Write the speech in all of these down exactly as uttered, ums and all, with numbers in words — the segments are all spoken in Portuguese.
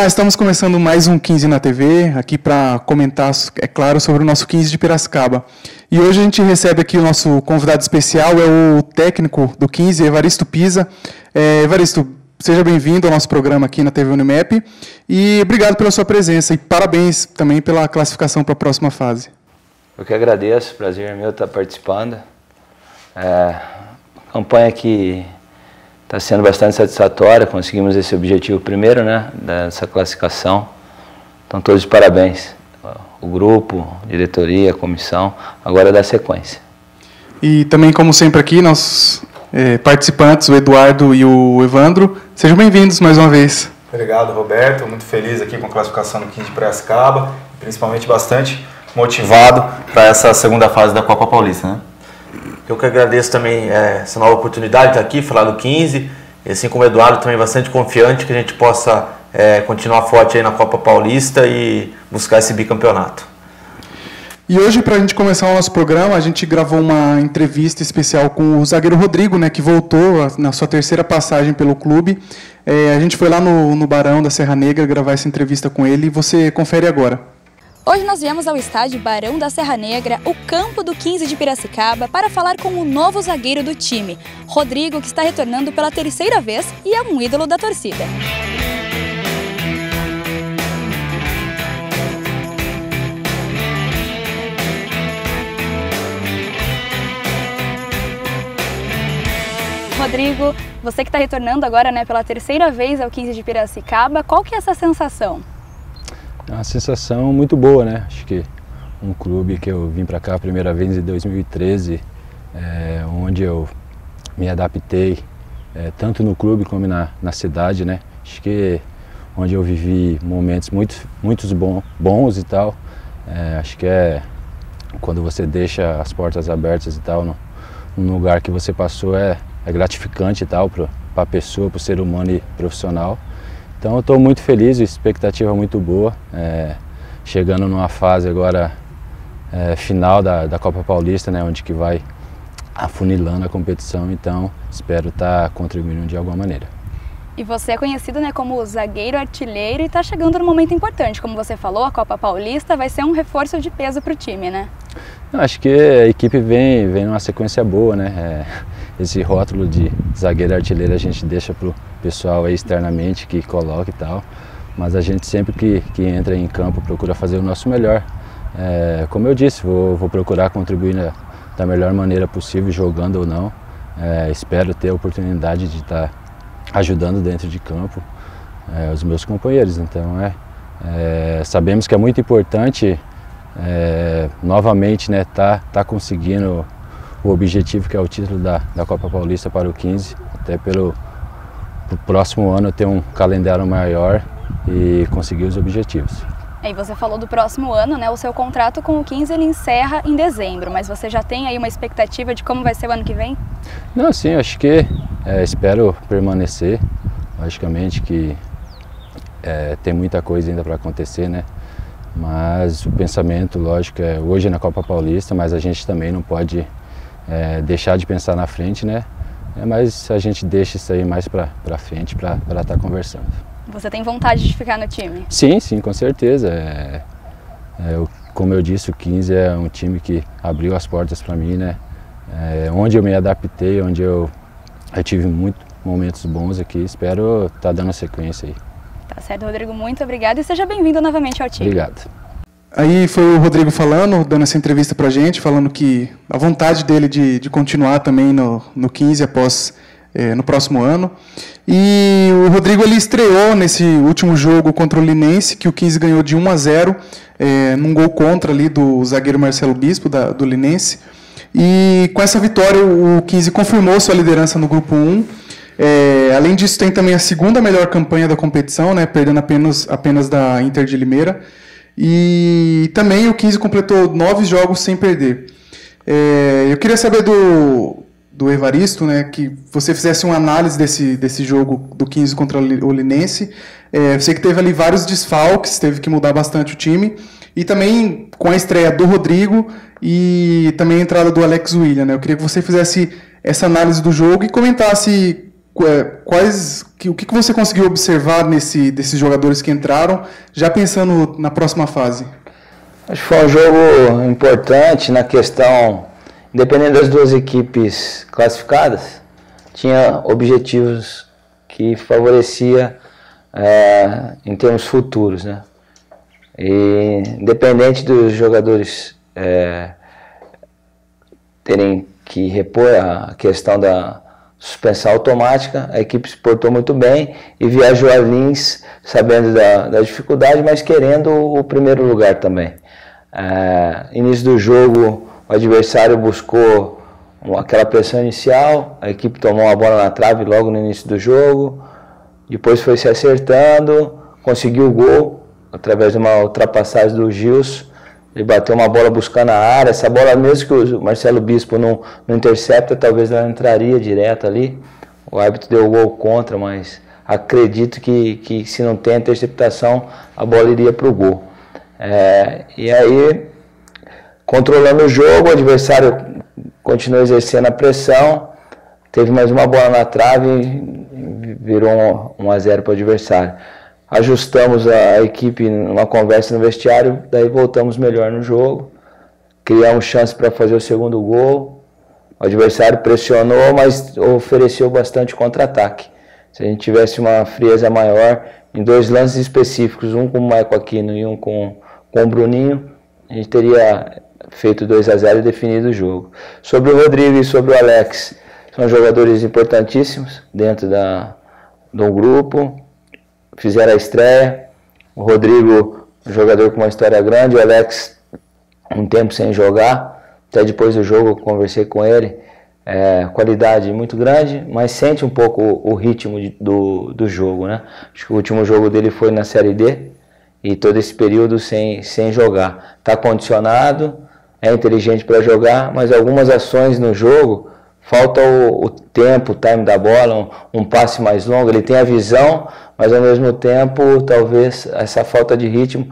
Olá, estamos começando mais um quinze na T V, aqui para comentar, é claro, sobre o nosso quinze de Piracicaba. E hoje a gente recebe aqui o nosso convidado especial, é o técnico do quinze, Evaristo Pisa. É, Evaristo, seja bem-vindo ao nosso programa aqui na T V Unimap e obrigado pela sua presença e parabéns também pela classificação para a próxima fase. Eu que agradeço, prazer é meu estar participando. É, campanha que está sendo bastante satisfatória, conseguimos esse objetivo primeiro, né, dessa classificação. Então todos de parabéns, o grupo, a diretoria, a comissão, agora dá sequência. E também, como sempre aqui, nossos é, participantes, o Eduardo e o Evandro, sejam bem-vindos mais uma vez. Obrigado, Roberto, muito feliz aqui com a classificação no quinze de Piracicaba, principalmente bastante motivado para essa segunda fase da Copa Paulista, né? Eu que agradeço também é, essa nova oportunidade de estar aqui, falar do quinze, e assim como o Eduardo, também bastante confiante que a gente possa é, continuar forte aí na Copa Paulista e buscar esse bicampeonato. E hoje, para a gente começar o nosso programa, a gente gravou uma entrevista especial com o zagueiro Rodrigo, né, que voltou na sua terceira passagem pelo clube. É, a gente foi lá no, no Barão da Serra Negra gravar essa entrevista com ele e você confere agora. Hoje nós viemos ao estádio Barão da Serra Negra, o campo do quinze de Piracicaba, para falar com o novo zagueiro do time, Rodrigo, que está retornando pela terceira vez e é um ídolo da torcida. Rodrigo, você que está retornando agora, né, pela terceira vez ao quinze de Piracicaba, qual que é essa sensação? É uma sensação muito boa, né? Acho que um clube que eu vim para cá a primeira vez em dois mil e treze, é, onde eu me adaptei, é, tanto no clube como na, na cidade, né? Acho que onde eu vivi momentos muito, muitos bons, bons e tal. É, acho que é quando você deixa as portas abertas e tal, no, num lugar que você passou, é, é gratificante e tal para a pessoa, para o ser humano e profissional. Então eu estou muito feliz, expectativa muito boa, é, chegando numa fase agora é, final da, da Copa Paulista, né, onde que vai afunilando a competição, então espero estar contribuindo de alguma maneira. E você é conhecido, né, como zagueiro artilheiro e está chegando num momento importante, como você falou, a Copa Paulista vai ser um reforço de peso para o time, né? Eu acho que a equipe vem, vem numa sequência boa, né? É, esse rótulo de zagueiro artilheiro a gente deixa para o pessoal aí externamente que coloca e tal, mas a gente sempre que, que entra em campo procura fazer o nosso melhor. É, como eu disse, vou, vou procurar contribuir na, da melhor maneira possível, jogando ou não. É, espero ter a oportunidade de estar ajudando dentro de campo é, os meus companheiros. Então é, é, sabemos que é muito importante é, novamente, né, tá, tá conseguindo o objetivo que é o título da, da Copa Paulista para o quinze, até pelo pro próximo ano ter um calendário maior e conseguir os objetivos. E você falou do próximo ano, né? O seu contrato com o quinze ele encerra em dezembro, mas você já tem aí uma expectativa de como vai ser o ano que vem? Não, sim, acho que é, espero permanecer. Logicamente que é, tem muita coisa ainda para acontecer, né? Mas o pensamento, lógico, é hoje é na Copa Paulista, mas a gente também não pode é, deixar de pensar na frente, né? É, mas a gente deixa isso aí mais para frente para estar conversando. Você tem vontade de ficar no time? Sim, sim, com certeza. É, é, eu, como eu disse, o quinze é um time que abriu as portas para mim, né? É, onde eu me adaptei, onde eu, eu tive muitos momentos bons aqui. Espero estar dando sequência aí. Tá certo, Rodrigo. Muito obrigado e seja bem-vindo novamente ao time. Obrigado. Aí foi o Rodrigo falando, dando essa entrevista pra gente, falando que a vontade dele de, de continuar também no, no quinze após, é, no próximo ano. E o Rodrigo ele estreou nesse último jogo contra o Linense, que o quinze ganhou de um a zero, é, num gol contra ali do zagueiro Marcelo Bispo, da, do Linense. E com essa vitória o quinze confirmou sua liderança no grupo um. É, além disso tem também a segunda melhor campanha da competição, né, perdendo apenas, apenas da Inter de Limeira. E também o quinze completou nove jogos sem perder. É, eu queria saber do, do Evaristo, né, que você fizesse uma análise desse, desse jogo do quinze contra o Linense. É, eu sei que teve ali vários desfalques, teve que mudar bastante o time. E também com a estreia do Rodrigo e também a entrada do Alex William, né? Eu queria que você fizesse essa análise do jogo e comentasse quais, que, o que você conseguiu observar nesse, desses jogadores que entraram, já pensando na próxima fase? Acho que foi um jogo importante na questão, independente das duas equipes classificadas, tinha objetivos que favorecia é, em termos futuros, né? E independente dos jogadores é, terem que repor a questão da suspensão automática, a equipe se portou muito bem e viajou a Lins sabendo da, da dificuldade, mas querendo o primeiro lugar também. É, início do jogo, o adversário buscou aquela pressão inicial, a equipe tomou uma bola na trave logo no início do jogo, depois foi se acertando, conseguiu o gol através de uma ultrapassagem do Gilson. Ele bateu uma bola buscando a área, essa bola mesmo que o Marcelo Bispo não, não intercepta, talvez ela entraria direto ali. O árbitro deu o gol contra, mas acredito que, que se não tem interceptação, a bola iria para o gol. É, e aí, controlando o jogo, o adversário continuou exercendo a pressão, teve mais uma bola na trave e virou um a zero para o adversário. Ajustamos a equipe numa conversa no vestiário, daí voltamos melhor no jogo, criamos chance para fazer o segundo gol, o adversário pressionou, mas ofereceu bastante contra-ataque. Se a gente tivesse uma frieza maior, em dois lances específicos, um com o Michael Aquino e um com, com o Bruninho, a gente teria feito dois a zero e definido o jogo. Sobre o Rodrigo e sobre o Alex, são jogadores importantíssimos dentro da, do grupo, fizeram a estreia. O Rodrigo, um jogador com uma história grande, o Alex um tempo sem jogar, até depois do jogo eu conversei com ele, é, qualidade muito grande, mas sente um pouco o, o ritmo de, do, do jogo, né? Acho que o último jogo dele foi na Série D e todo esse período sem, sem jogar. Está condicionado, é inteligente para jogar, mas algumas ações no jogo, falta o, o tempo, o time da bola, um, um passe mais longo, ele tem a visão, mas ao mesmo tempo talvez essa falta de ritmo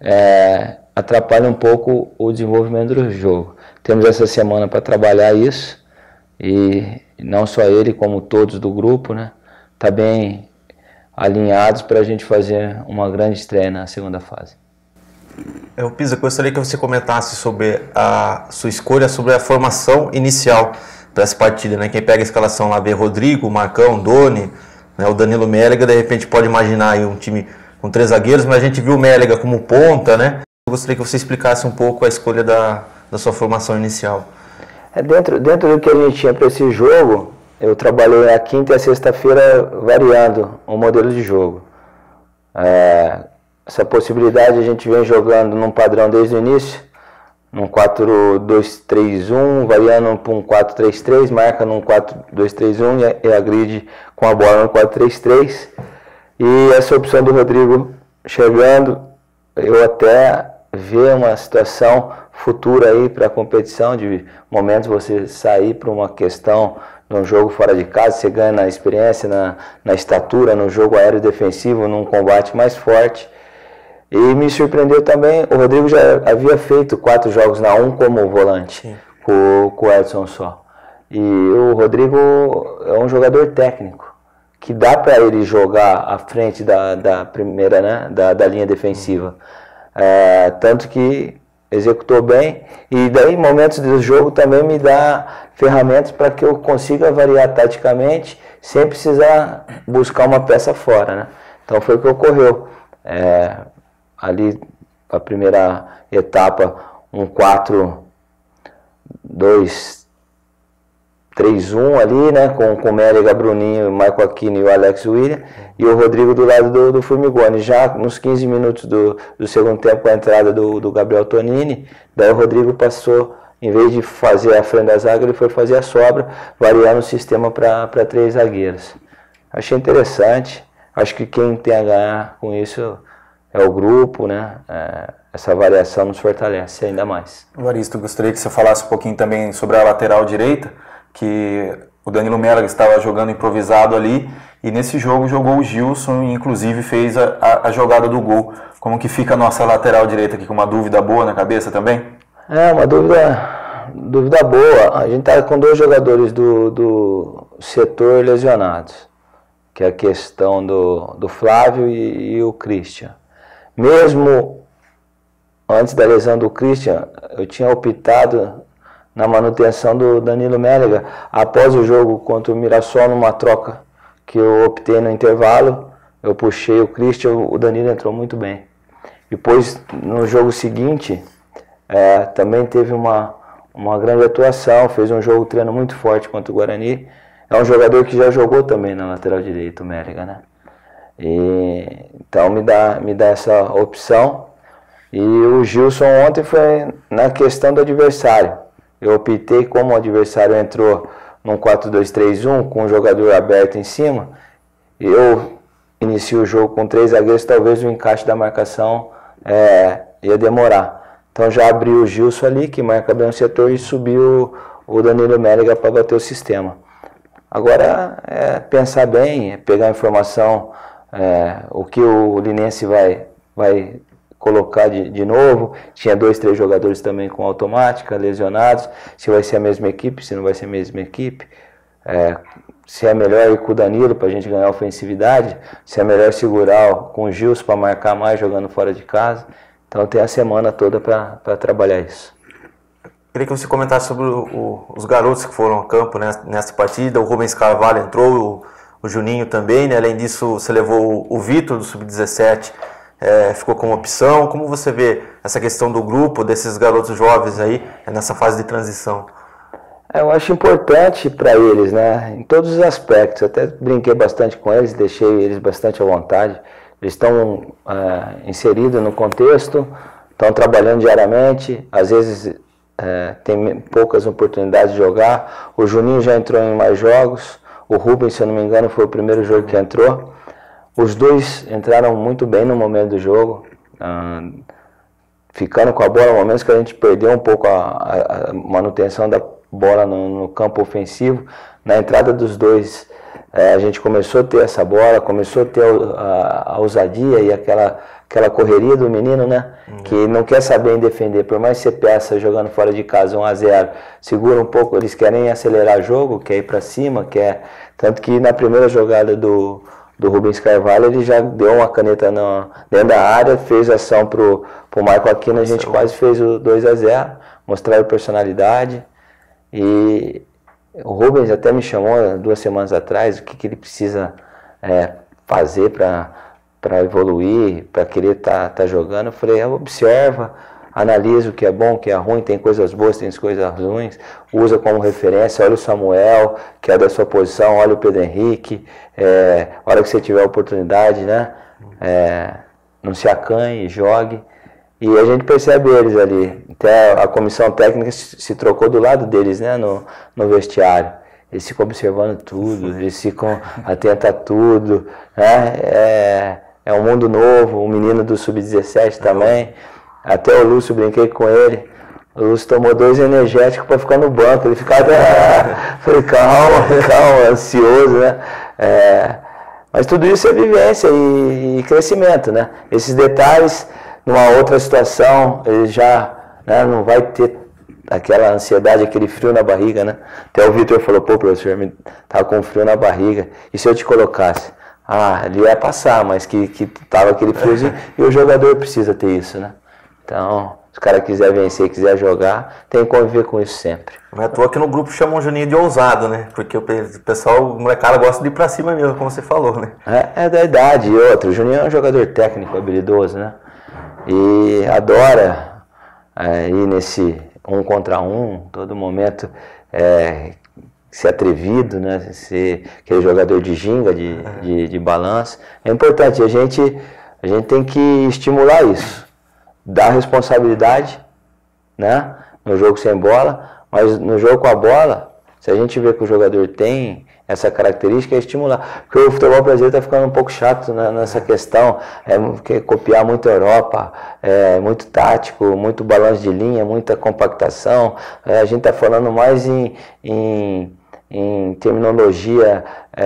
é, atrapalhe um pouco o desenvolvimento do jogo. Temos essa semana para trabalhar isso e não só ele, como todos do grupo, né, tá bem alinhados para a gente fazer uma grande estreia na segunda fase. Eu, Pisa, gostaria que você comentasse sobre a sua escolha, sobre a formação inicial para essa partida, né? Quem pega a escalação lá vê Rodrigo, Marcão, Doni, né, o Danilo Mélega, de repente pode imaginar aí um time com três zagueiros, mas a gente viu o Mélega como ponta, né? Eu gostaria que você explicasse um pouco a escolha da, da sua formação inicial. É dentro, dentro do que a gente tinha para esse jogo, eu trabalhei a quinta e a sexta-feira variando o modelo de jogo. É, essa possibilidade a gente vem jogando num padrão desde o início, num quatro dois três um, variando para um quatro três três, marca num quatro dois três um e agride com a bola no quatro três três. E essa opção do Rodrigo chegando, eu até ver uma situação futura aí para a competição, de momentos você sair para uma questão num jogo fora de casa, você ganha na experiência, na, na estatura, no jogo aéreo defensivo, num combate mais forte. E me surpreendeu também, o Rodrigo já havia feito quatro jogos na um como volante, com, com o Edson só. E o Rodrigo é um jogador técnico, que dá para ele jogar à frente da, da primeira, né, da, da linha defensiva. É, tanto que executou bem, e daí em momentos do jogo também me dá ferramentas para que eu consiga variar taticamente, sem precisar buscar uma peça fora, né? Então foi o que ocorreu. É, ali, a primeira etapa, um quatro dois três um ali, né, com, com o Mélega, Bruninho, Michael Aquino e o Alex William, e o Rodrigo do lado do, do Formigoni. Já nos quinze minutos do, do segundo tempo, com a entrada do, do Gabriel Tonini, daí o Rodrigo passou, em vez de fazer a frente da zaga, ele foi fazer a sobra, variando o sistema para três zagueiros. Achei interessante, acho que quem tem a ganhar com isso é o grupo, né? É, essa variação nos fortalece ainda mais. Evaristo, gostaria que você falasse um pouquinho também sobre a lateral direita, que o Danilo Mélega estava jogando improvisado ali, e nesse jogo jogou o Gilson e inclusive fez a, a, a jogada do gol. Como que fica a nossa lateral direita aqui, com uma dúvida boa na cabeça também? É, uma dúvida, dúvida boa. A gente está com dois jogadores do, do setor lesionados. que é a questão do, do Flávio e, e o Christian. Mesmo antes da lesão do Christian, eu tinha optado na manutenção do Danilo Mélega. Após o jogo contra o Mirassol, numa troca que eu optei no intervalo, eu puxei o Christian, o Danilo entrou muito bem. Depois, no jogo seguinte, é, também teve uma, uma grande atuação, fez um jogo treino muito forte contra o Guarani. É um jogador que já jogou também na lateral direita, o Mélega, né? E, então me dá, me dá essa opção. E o Gilson ontem foi na questão do adversário. Eu optei, como o adversário entrou num quatro dois três um, com o jogador aberto em cima, eu inicio o jogo com três zagueiros, talvez o encaixe da marcação é, ia demorar. Então já abri o Gilson ali, que marca bem o setor, e subiu o Danilo Mélega para bater o sistema. Agora é pensar bem, é pegar a informação, é, o que o Linense vai, vai colocar de, de novo. Tinha dois, três jogadores também com automática, lesionados, se vai ser a mesma equipe, se não vai ser a mesma equipe, é, se é melhor ir com o Danilo para a gente ganhar ofensividade, se é melhor segurar com o Gilson para marcar mais jogando fora de casa. Então tem a semana toda para trabalhar isso. Queria que você comentasse sobre o, o, os garotos que foram ao campo, né, nessa partida. O Rubens Carvalho entrou, o, o Juninho também, né? Além disso, você levou o, o Vitor do sub dezessete, é, ficou como opção. Como você vê essa questão do grupo, desses garotos jovens aí, nessa fase de transição? Eu acho importante para eles, né, em todos os aspectos. Eu até brinquei bastante com eles, deixei eles bastante à vontade. Eles estão é, inseridos no contexto, estão trabalhando diariamente, às vezes é, tem poucas oportunidades de jogar. O Juninho já entrou em mais jogos, o Rubens, se eu não me engano, foi o primeiro jogo que entrou. Os dois entraram muito bem no momento do jogo, ah, ficando com a bola, momentos que a gente perdeu um pouco a, a, a manutenção da bola no, no campo ofensivo. Na entrada dos dois, é, a gente começou a ter essa bola, começou a ter a, a, a ousadia e aquela, aquela correria do menino, né? Uhum. Que não quer saber em defender, por mais que você peça jogando fora de casa um a zero, segura um pouco, eles querem acelerar o jogo, quer ir para cima, quer... Tanto que na primeira jogada do, do Rubens Carvalho, ele já deu uma caneta no, dentro da área, fez ação pro, pro Marco Aquino, a gente quase fez o dois a zero, mostraram personalidade. E o Rubens até me chamou duas semanas atrás, o que, que ele precisa é, fazer para evoluir, para querer estar tá, tá jogando. Eu falei, observa, analisa o que é bom, o que é ruim, tem coisas boas, tem coisas ruins, usa como referência, olha o Samuel, que é da sua posição, olha o Pedro Henrique, é, hora que você tiver a oportunidade, né, é, não se acanhe, jogue. E a gente percebe eles ali, até a comissão técnica se trocou do lado deles, né, no, no vestiário. Eles ficam observando tudo, eles ficam atentos a tudo, né, é, é um mundo novo, o menino do sub dezessete também, até o Lúcio, brinquei com ele, o Lúcio tomou dois energéticos para ficar no banco, ele ficava, falei, calma, calma, ansioso, né, é, mas tudo isso é vivência e, e crescimento, né, esses detalhes. Numa outra situação, ele já, né, não vai ter aquela ansiedade, aquele frio na barriga, né? Até o Vitor falou, pô, professor, me tava com frio na barriga. E se eu te colocasse? Ah, ali ia passar, mas que, que tava aquele friozinho. E o jogador precisa ter isso, né? Então, se o cara quiser vencer, quiser jogar, tem que conviver com isso sempre. Não é à toa que no grupo chamam o Juninho de ousado, né? Porque o pessoal, o molecada gosta de ir pra cima mesmo, como você falou, né? É, é da idade. E outra, o Juninho é um jogador técnico, habilidoso, né? E adora é, ir nesse um contra um, todo momento é, ser atrevido, né? Ser aquele jogador de ginga, de, de, de balanço. É importante, a gente, a gente tem que estimular isso, dar responsabilidade, né? No jogo sem bola, mas no jogo com a bola, se a gente vê que o jogador tem essa característica, é estimular. Porque o futebol brasileiro está ficando um pouco chato, né, nessa questão, é copiar muito a Europa, é muito tático, muito balanço de linha, muita compactação. É, a gente está falando mais em, em, em terminologia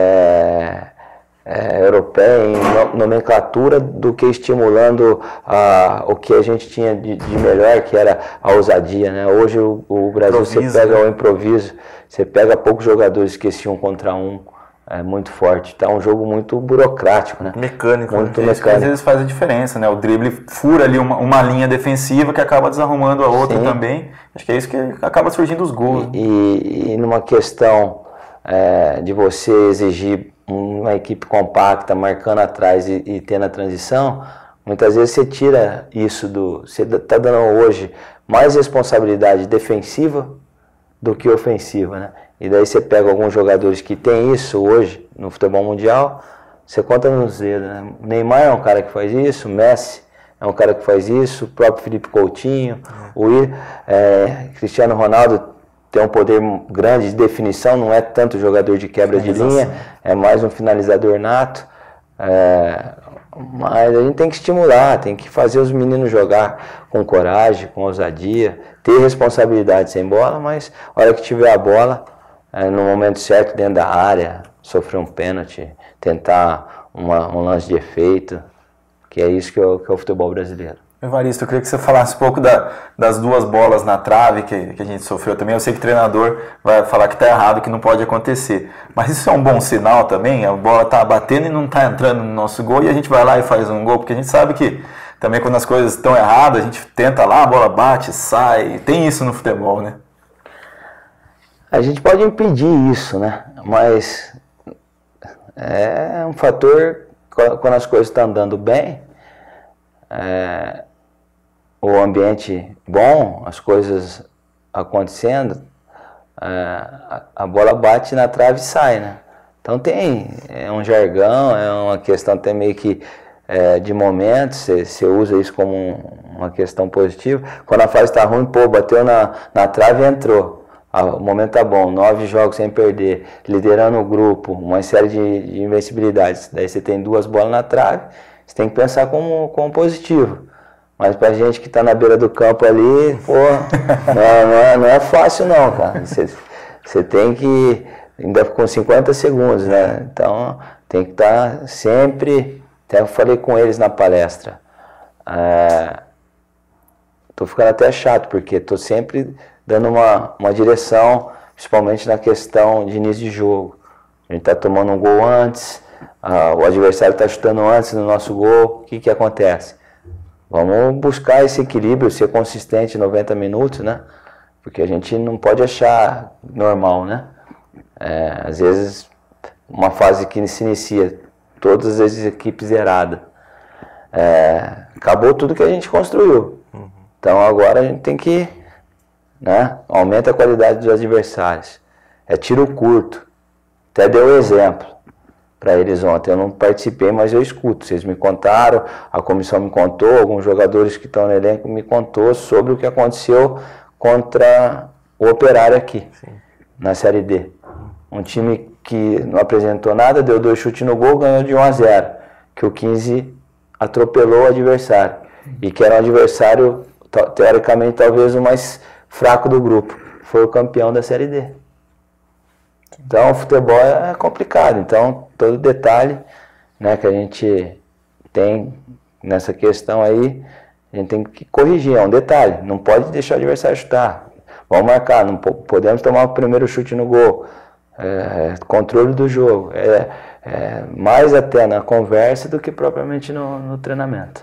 é, é, europeia, em nomenclatura, do que estimulando a, o que a gente tinha de, de melhor, que era a ousadia, né? Hoje o, o Brasil, improviso, você pega, né, o improviso, você pega poucos jogadores que esse um contra um é muito forte. Então é um jogo muito burocrático, né? Mecânico. Muito né? mecânico. Às vezes faz a diferença, né? O drible fura ali uma, uma linha defensiva que acaba desarrumando a outra. Sim. Também. Acho que é isso que acaba surgindo os gols. E, e, e numa questão é, de você exigir uma equipe compacta, marcando atrás e, e tendo a transição, muitas vezes você tira isso do... Você está dando hoje mais responsabilidade defensiva do que ofensiva, né? E daí você pega alguns jogadores que tem isso hoje no futebol mundial, você conta nos dedos, né? O Neymar é um cara que faz isso, o Messi é um cara que faz isso, o próprio Felipe Coutinho, o é, Cristiano Ronaldo tem um poder grande de definição, não é tanto jogador de quebra de linha, é mais um finalizador nato. É, mas a gente tem que estimular, tem que fazer os meninos jogar com coragem, com ousadia, ter responsabilidade sem bola, mas a hora que tiver a bola, é, no momento certo, dentro da área, sofrer um pênalti, tentar uma, um lance de efeito, que é isso que é o, que é o futebol brasileiro. Evaristo, eu queria que você falasse um pouco da, das duas bolas na trave que, que a gente sofreu também. Eu sei que o treinador vai falar que está errado, que não pode acontecer. Mas isso é um bom sinal também? A bola está batendo e não está entrando no nosso gol e a gente vai lá e faz um gol, porque a gente sabe que também quando as coisas estão erradas, a gente tenta lá, a bola bate, sai. Tem isso no futebol, né? A gente pode impedir isso, né? Mas é um fator, quando as coisas estão andando bem, é, o ambiente bom, as coisas acontecendo, é, a, a bola bate na trave e sai, né? Então tem, é um jargão, é uma questão até meio que é, de momentos, você usa isso como um, uma questão positiva. Quando a fase está ruim, pô, bateu na, na trave e entrou. Ah, o momento tá bom, nove jogos sem perder, liderando o grupo, uma série de, de invencibilidades. Daí você tem duas bolas na trave, você tem que pensar como, como positivo. Mas pra gente que tá na beira do campo ali, pô, não é, não é, não é fácil não, cara. Você, você tem que, ainda com cinquenta segundos, né? Então tem que estar tá sempre, até eu falei com eles na palestra, é, tô ficando até chato, porque tô sempre dando uma, uma direção, principalmente na questão de início de jogo. A gente está tomando um gol antes, ah, o adversário está chutando antes do nosso gol, o que que acontece? Vamos buscar esse equilíbrio, ser consistente em noventa minutos, né? Porque a gente não pode achar normal, né? É, às vezes, uma fase que se inicia, todas as equipes zeradas, é, acabou tudo que a gente construiu. Então agora a gente tem que, né, aumenta a qualidade dos adversários. É tiro curto. Até deu exemplo para eles ontem. Eu não participei, mas eu escuto. Vocês me contaram, a comissão me contou, alguns jogadores que estão no elenco me contou sobre o que aconteceu contra o Operário aqui, sim, na Série D. Um time que não apresentou nada, deu dois chutes no gol, ganhou de um a zero. Que o quinze atropelou o adversário. E que era um adversário, teoricamente, talvez o mais fraco do grupo. Foi o campeão da Série D. Então o futebol é complicado. Então todo detalhe, né, que a gente tem nessa questão aí, a gente tem que corrigir. É um detalhe. Não pode deixar o adversário chutar. Vamos marcar. Não podemos tomar o primeiro chute no gol. É, controle do jogo. É, é mais até na conversa do que propriamente no, no treinamento.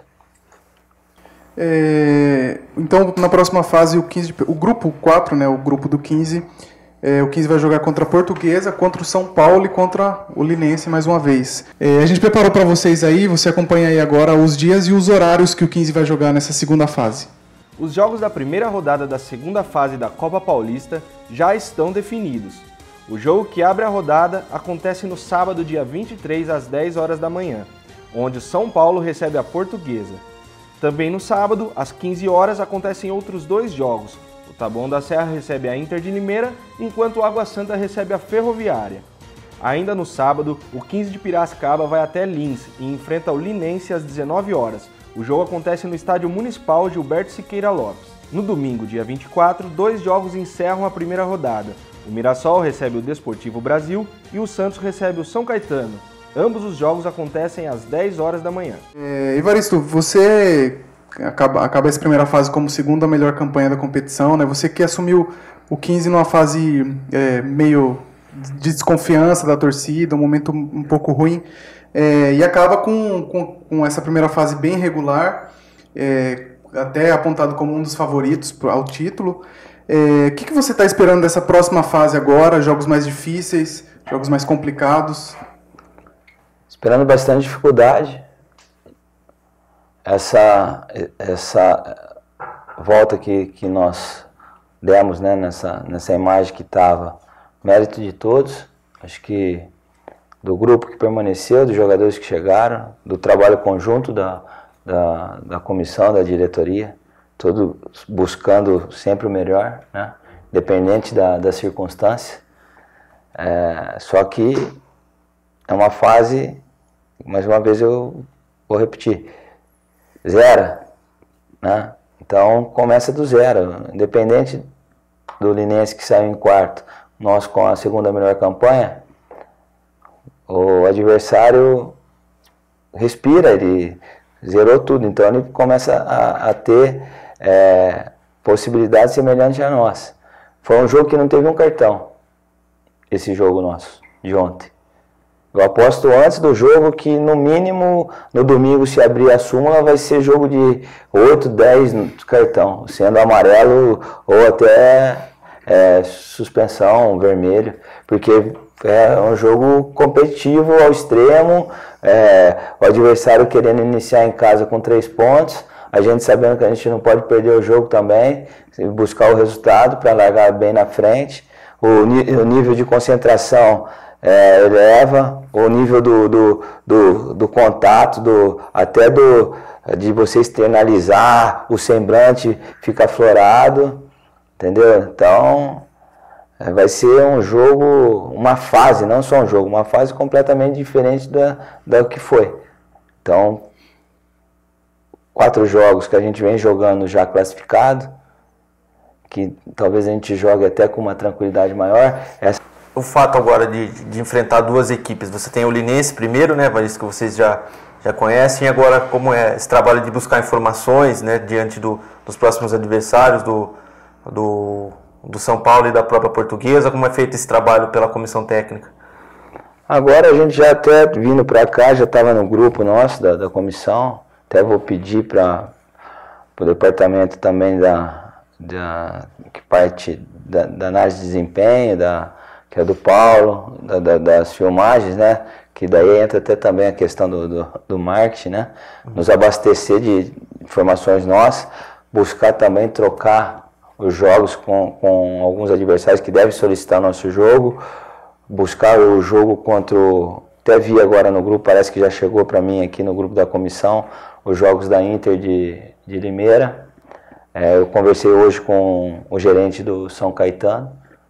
É, então, na próxima fase, o, quinze, o grupo quatro, né, o grupo do quinze, é, o quinze vai jogar contra a Portuguesa, contra o São Paulo e contra o Linense mais uma vez. É, a gente preparou para vocês aí, você acompanha aí agora os dias e os horários que o quinze vai jogar nessa segunda fase. Os jogos da primeira rodada da segunda fase da Copa Paulista já estão definidos. O jogo que abre a rodada acontece no sábado, dia vinte e três, às dez horas da manhã, onde o São Paulo recebe a Portuguesa. Também no sábado, às quinze horas, acontecem outros dois jogos. O Taboão da Serra recebe a Inter de Limeira, enquanto o Água Santa recebe a Ferroviária. Ainda no sábado, o quinze de Piracicaba vai até Lins e enfrenta o Linense às dezenove horas. O jogo acontece no Estádio Municipal Gilberto Siqueira Lopes. No domingo, dia vinte e quatro, dois jogos encerram a primeira rodada. O Mirassol recebe o Desportivo Brasil e o Santos recebe o São Caetano. Ambos os jogos acontecem às dez horas da manhã. É, Evaristo, você acaba, acaba essa primeira fase como segunda melhor campanha da competição, né? Você que assumiu o quinze numa fase é, meio de desconfiança da torcida, um momento um pouco ruim, é, e acaba com, com, com essa primeira fase bem regular, é, até apontado como um dos favoritos ao título. O é, que, que você está esperando dessa próxima fase agora? Jogos mais difíceis, jogos mais complicados? Esperando bastante dificuldade. Essa, essa volta que, que nós demos, né, nessa, nessa imagem que estava, mérito de todos, acho que do grupo que permaneceu, dos jogadores que chegaram, do trabalho conjunto da, da, da comissão, da diretoria, todos buscando sempre o melhor, né, independente da, da circunstância. É, só que é uma fase, mais uma vez eu vou repetir, zero, né? Então começa do zero, independente do Linense que saiu em quarto, nós com a segunda melhor campanha, o adversário respira, ele zerou tudo, então ele começa a, a ter é, possibilidades semelhantes a nós. Foi um jogo que não teve um cartão, esse jogo nosso, de ontem. Eu aposto antes do jogo que, no mínimo, no domingo, se abrir a súmula, vai ser jogo de oito, dez cartão, sendo amarelo ou até é, suspensão, vermelho, porque é um jogo competitivo ao extremo, é, o adversário querendo iniciar em casa com três pontos, a gente sabendo que a gente não pode perder o jogo também, buscar o resultado para largar bem na frente, o, o nível de concentração É, eleva o nível do, do, do, do contato, do, até do, de você externalizar, o semblante fica aflorado, entendeu? Então, é, vai ser um jogo, uma fase, não só um jogo, uma fase completamente diferente da, da que foi. Então, quatro jogos que a gente vem jogando já classificado, que talvez a gente jogue até com uma tranquilidade maior. Essa O fato agora de, de enfrentar duas equipes, você tem o Linense primeiro, né, isso que vocês já, já conhecem, e agora como é esse trabalho de buscar informações, né, diante do, dos próximos adversários do, do, do São Paulo e da própria Portuguesa, como é feito esse trabalho pela comissão técnica? Agora a gente já até vindo para cá, já estava no grupo nosso da, da comissão, até vou pedir para o departamento também da, da que parte da, da análise de desempenho, da que é do Paulo, da, da, das filmagens, né? Que daí entra até também a questão do, do, do marketing, né? Nos abastecer de informações nossas, buscar também trocar os jogos com, com alguns adversários que devem solicitar nosso jogo, buscar o jogo contra o... Até vi agora no grupo, parece que já chegou para mim aqui no grupo da comissão, os jogos da Inter de, de Limeira. É, eu conversei hoje com o gerente do São Caetano,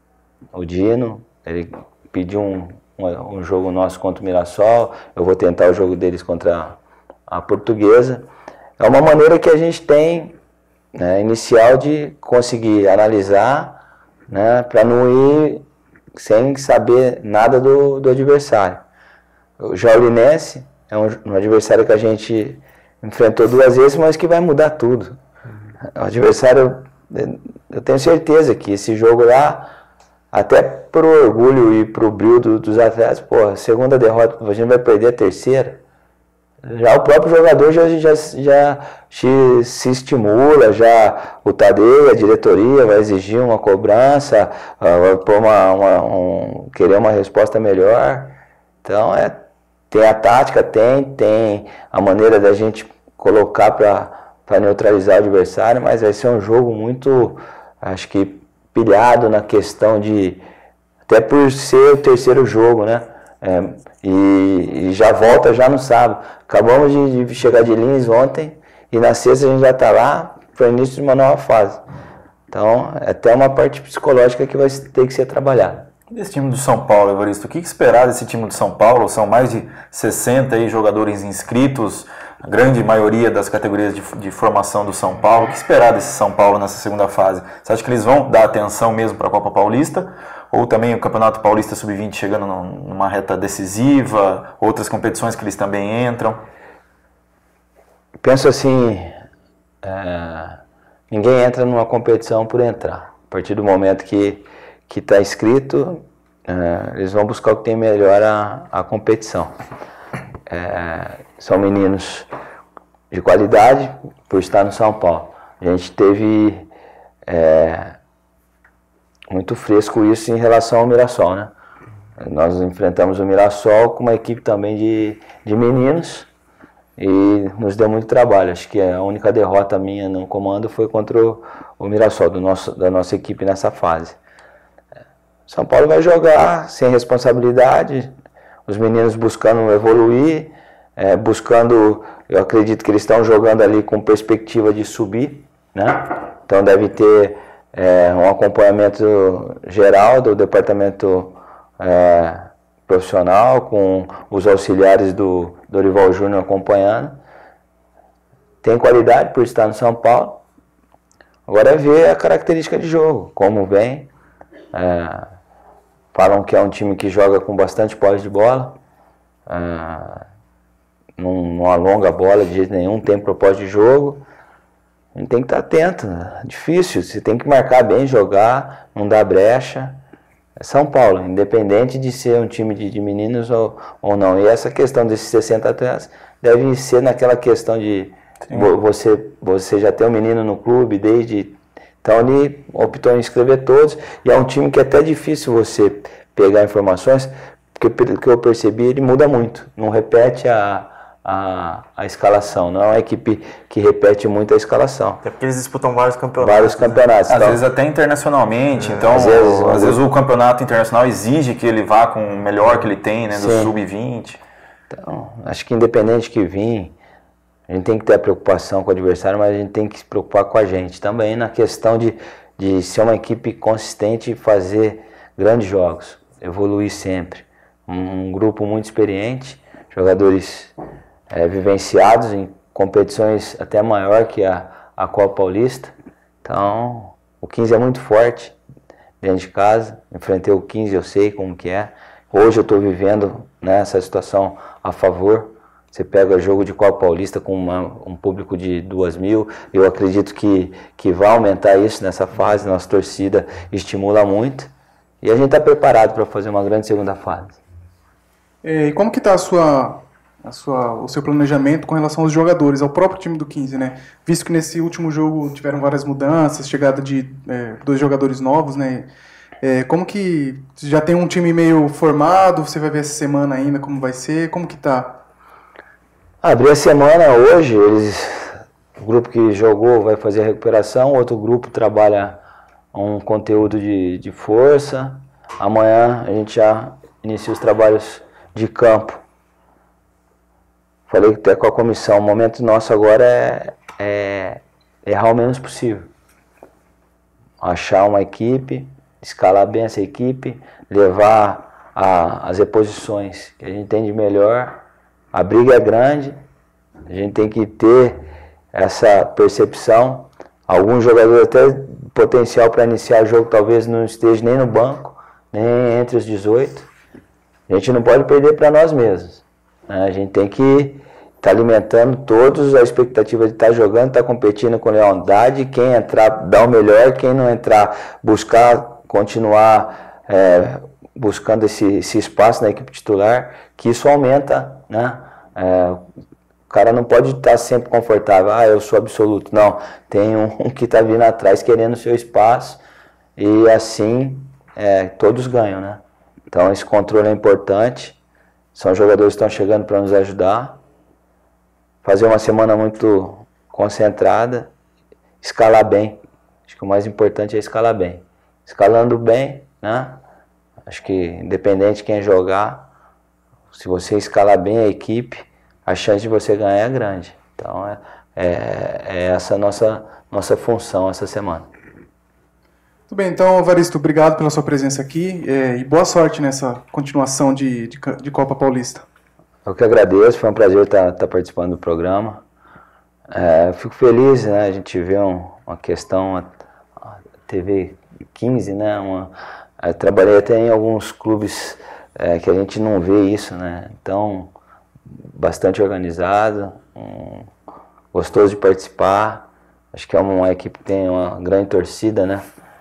o Dino. Ele pediu um, um, um jogo nosso contra o Mirassol, eu vou tentar o jogo deles contra a, a Portuguesa. É uma maneira que a gente tem, né, inicial de conseguir analisar, né, para não ir sem saber nada do, do adversário. Já o Linense é um, um adversário que a gente enfrentou duas vezes, mas que vai mudar tudo. O adversário, eu tenho certeza que esse jogo lá, até pro orgulho e pro brilho do, dos atletas, pô, segunda derrota, a gente vai perder a terceira. Já o próprio jogador já, já, já se, se estimula, já o Tadeu, a diretoria vai exigir uma cobrança, vai pôr uma, uma, um, querer uma resposta melhor. Então, é, tem a tática, tem, tem a maneira da gente colocar para neutralizar o adversário, mas vai ser um jogo muito, acho que, pilhado na questão de, até por ser o terceiro jogo, né? É, e, e já volta já no sábado. Acabamos de, de chegar de Lins ontem e na sexta a gente já está lá para o início de uma nova fase. Então, é até uma parte psicológica que vai ter que ser trabalhada. Desse time do São Paulo, Evaristo, o que esperar desse time do São Paulo? São mais de sessenta aí jogadores inscritos, a grande maioria das categorias de, de formação do São Paulo. O que esperar desse São Paulo nessa segunda fase? Você acha que eles vão dar atenção mesmo para a Copa Paulista? Ou também o Campeonato Paulista sub vinte chegando numa reta decisiva, outras competições que eles também entram? Penso assim, é, ninguém entra numa competição por entrar. A partir do momento que que está inscrito, é, eles vão buscar o que tem melhor a, a competição. É, são meninos de qualidade por estar no São Paulo. A gente teve é, muito fresco isso em relação ao Mirassol, né? Nós enfrentamos o Mirassol com uma equipe também de, de meninos e nos deu muito trabalho. Acho que a única derrota minha no comando foi contra o, o Mirassol, do nosso, da nossa equipe nessa fase. São Paulo vai jogar sem responsabilidade, os meninos buscando evoluir, é, buscando, eu acredito que eles estão jogando ali com perspectiva de subir, né? Então deve ter é, um acompanhamento geral do departamento é, profissional, com os auxiliares do Dorival Júnior acompanhando. Tem qualidade por estar no São Paulo. Agora é ver a característica de jogo, como vem. É, falam que é um time que joga com bastante posse de bola, é, não, não alonga a bola de jeito nenhum, tem propósito de jogo. A gente tem que estar atento, né? Difícil, você tem que marcar bem, jogar, não dar brecha. É São Paulo, independente de ser um time de, de meninos ou, ou não. E essa questão desses sessenta atletas deve ser naquela questão de vo, você, você já ter um menino no clube desde... Então ele optou em inscrever todos, e é um time que é até difícil você pegar informações, porque pelo que eu percebi ele muda muito, não repete a, a, a escalação, não é uma equipe que repete muito a escalação. É porque eles disputam vários campeonatos. Vários campeonatos. Né? Às então, vezes até internacionalmente, é, então às vezes, às vezes o campeonato internacional exige que ele vá com o melhor que ele tem, né, do sub vinte. Então, acho que independente que vir, a gente tem que ter a preocupação com o adversário, mas a gente tem que se preocupar com a gente também na questão de, de ser uma equipe consistente e fazer grandes jogos, evoluir sempre. Um, um grupo muito experiente, jogadores é, vivenciados em competições até maior que a, a Copa Paulista. Então, o quinze é muito forte dentro de casa. Enfrentei o quinze, eu sei como que é. Hoje eu estou vivendo nessa situação a favor. Você pega jogo de Copa Paulista com uma, um público de duas mil, eu acredito que, que vai aumentar isso nessa fase, nossa torcida estimula muito, e a gente está preparado para fazer uma grande segunda fase. E como que está a sua, a sua, o seu planejamento com relação aos jogadores, ao próprio time do quinze, né? Visto que nesse último jogo tiveram várias mudanças, chegada de é, dois jogadores novos, né? É, como que já tem um time meio formado, você vai ver essa semana ainda como vai ser, como que tá? Abrir a semana hoje, eles, o grupo que jogou vai fazer a recuperação, outro grupo trabalha um conteúdo de, de força. Amanhã a gente já inicia os trabalhos de campo. Falei até com a comissão, o momento nosso agora é, é errar o menos possível. Achar uma equipe, escalar bem essa equipe, levar a, as reposições que a gente tem de melhor. A briga é grande, a gente tem que ter essa percepção. Alguns jogadores até potencial para iniciar o jogo talvez não esteja nem no banco, nem entre os dezoito. A gente não pode perder para nós mesmos, né? A gente tem que estar tá alimentando todos a expectativa de estar tá jogando, estar tá competindo com lealdade. Quem entrar dá o melhor, quem não entrar buscar continuar é, buscando esse, esse espaço na equipe titular, que isso aumenta, né? É, o cara não pode estar sempre confortável, ah, eu sou absoluto. Não, tem um, um que está vindo atrás querendo o seu espaço, e assim é, todos ganham, né? Então esse controle é importante, são jogadores que estão chegando para nos ajudar, fazer uma semana muito concentrada, escalar bem. Acho que o mais importante é escalar bem. Escalando bem, né? Acho que independente de quem jogar, se você escalar bem a equipe, a chance de você ganhar é grande. Então é, é, é essa a nossa, nossa função essa semana. Muito bem, então, Evaristo, obrigado pela sua presença aqui é, e boa sorte nessa continuação de, de, de Copa Paulista. Eu que agradeço, foi um prazer estar, estar participando do programa. É, fico feliz, né, a gente vê um, uma questão, a, a T V quinze, né, uma, eu trabalhei até em alguns clubes é, que a gente não vê isso, né, então bastante organizado, um, gostoso de participar, acho que é uma equipe que tem uma grande torcida, né,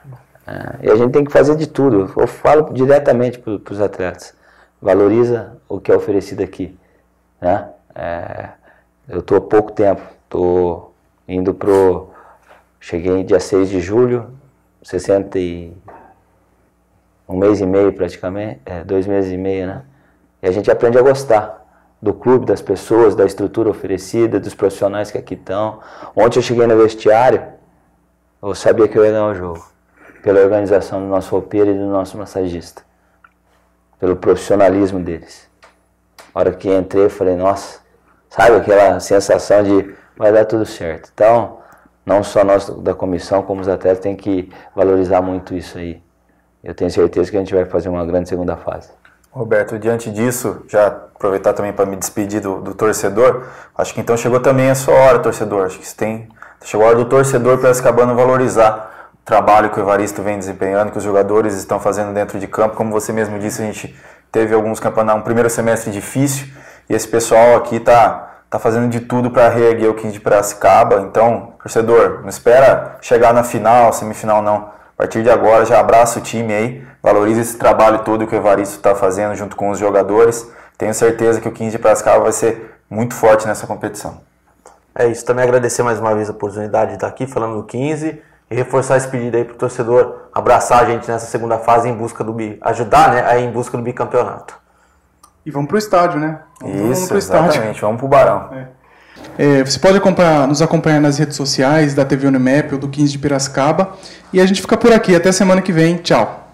É, e a gente tem que fazer de tudo. Eu falo diretamente para os atletas. Valoriza o que é oferecido aqui. Né? É, eu estou há pouco tempo. Estou indo pro... Cheguei dia seis de julho, sessenta e... Um mês e meio praticamente, é, dois meses e meio, né? E a gente aprende a gostar do clube, das pessoas, da estrutura oferecida, dos profissionais que aqui estão. Ontem eu cheguei no vestiário, eu sabia que eu ia ganhar o jogo. Pela organização do nosso roupeiro e do nosso massagista. Pelo profissionalismo deles. A hora que entrei, eu falei, nossa, sabe aquela sensação de vai dar tudo certo. Então, não só nós da comissão, como os atletas, tem que valorizar muito isso aí. Eu tenho certeza que a gente vai fazer uma grande segunda fase. Roberto, diante disso, já aproveitar também para me despedir do, do torcedor, acho que então chegou também a sua hora, torcedor. Acho que tem, chegou a hora do torcedor Piracicabano valorizar o trabalho que o Evaristo vem desempenhando, que os jogadores estão fazendo dentro de campo. Como você mesmo disse, a gente teve alguns campeonatos, um primeiro semestre difícil, e esse pessoal aqui está tá fazendo de tudo para reerguer o quinze de Piracicaba. Então, torcedor, não espera chegar na final, semifinal não. A partir de agora, já abraça o time aí, valoriza esse trabalho todo que o Evaristo está fazendo junto com os jogadores. Tenho certeza que o quinze de Piracicaba vai ser muito forte nessa competição. É isso, também agradecer mais uma vez a oportunidade de estar aqui falando do quinze e reforçar esse pedido aí para o torcedor abraçar a gente nessa segunda fase em busca do bi, ajudar, né, aí em busca do bicampeonato. E vamos para o estádio, né? Isso, vamos pro exatamente, estádio. vamos para o Barão. É. É, você pode acompanhar, nos acompanhar nas redes sociais da T V Unimap ou do quinze de Piracicaba. E a gente fica por aqui. Até semana que vem. Tchau.